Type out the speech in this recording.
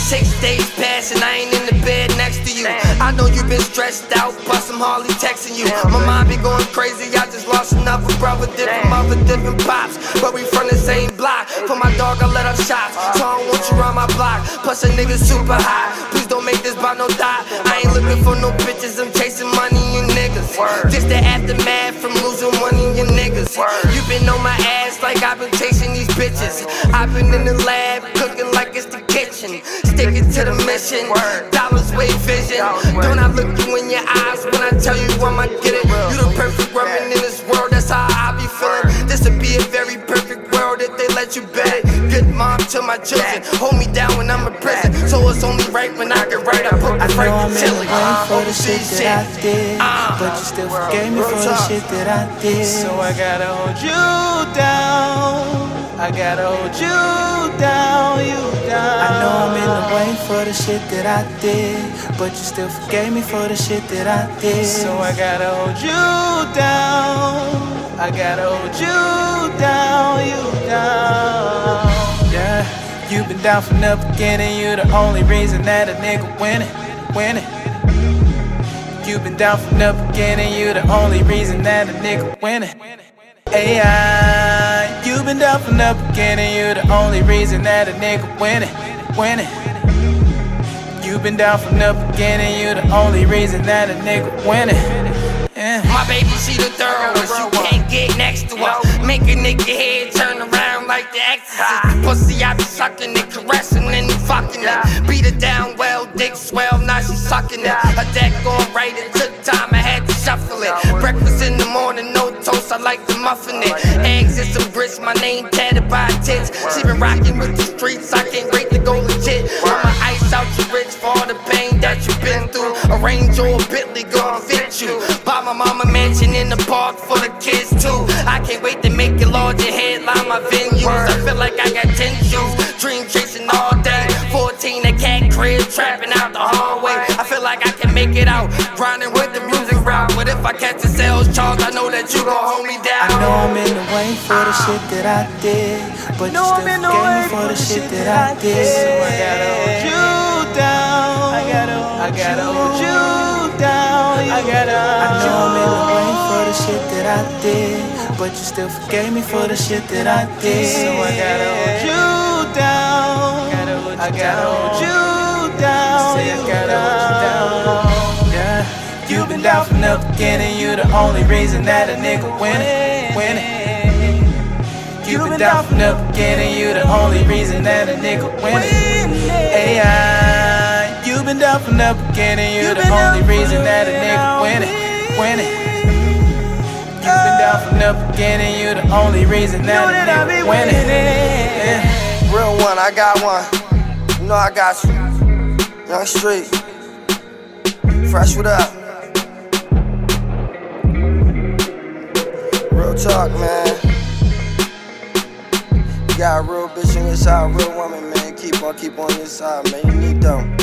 6 days pass and I ain't in the bed next to you. I know you been stressed out, plus I'm hardly texting you. My mind be going crazy, I just lost another brother, different mother, different pops, but we from the same block. For my dog, I let up shots, so I don't want you around my block. Plus a nigga super high, please don't make this by no dot. I ain't looking for no bitches, I'm chasing money and niggas. Just the aftermath from losing one of your niggas. You been on my ass like I've been chasing these bitches. I've been in the lab, cooking like it's the kitchen, sticking to the mission. Dollaz way vision. Don't I look you in your eyes when I tell you I'ma get it? You the perfect woman in this world, that's how I be feeling. This would be a very perfect world if they let you bet it. Good mom to my children, hold me down when I'm in prison. So it's only right when I get right, I put the right to chillin'. For the shit that I did, but you still forgave me for the shit that I did. So I gotta hold you down. I gotta hold you down, you down. I know I'm in the way for the shit that I did, but you still forgave me for the shit that I did. So I gotta hold you down. I gotta hold you down, you down. Yeah, you been down from the beginning. You the only reason that a nigga winning. You been down from the beginning. You the only reason that a nigga winning. AI, you been down from the beginning. You the only reason that a nigga winning. You been down from the beginning. You the only reason that a nigga winning. Yeah. My baby, she the thoroughest, you can't get next to her. Make a nigga head turn around like the exorcist. Pussy, I be sucking it, caressing and he fucking it. Beat her down well, dick swell, now she sucking it. Her deck going right, it took time, I had to shuffle it. Breakfast in the morning, no toast, I like to muffin it. Eggs and some grits, my name tatted by tits. She been rocking with the streets, I can't wait to go legit. I'ma ice out your rich for all the pain that you been through. A Range or a Bentley gon' fit you. Buy my mama mansion in the park for the kids too. I can't wait to make it larger headline my venues. I feel like I got 10 shoes, dream chasing all day. 14 a cat crib, trapping out the hallway. I feel like I can make it out, grinding with the music route. But if I catch a sales charge, I know that you gon' hold me down. I know I'm in the way for the shit that I did, but you still forgave me for the shit that I did. So I gotta hold you down. I gotta hold you down. I know I'm in the way for the shit that I did, but you still forgave me for the shit that I did. So I gotta hold you down. I gotta hold you down. I gotta hold you down. Yeah, you been down from the beginning. You the only reason that a nigga winning. You been down from the beginning. You the only reason that a nigga winning. AI, you been down from the beginning. You the only reason that a nigga winning. You been down from the beginning. You the only reason that a nigga winning. Yeah. Real one, I got one. You know I got you. Young Street. Fresh with up. Real talk, man. You got a real bitch on your side, a real woman, man. Keep on your side, man. You need them.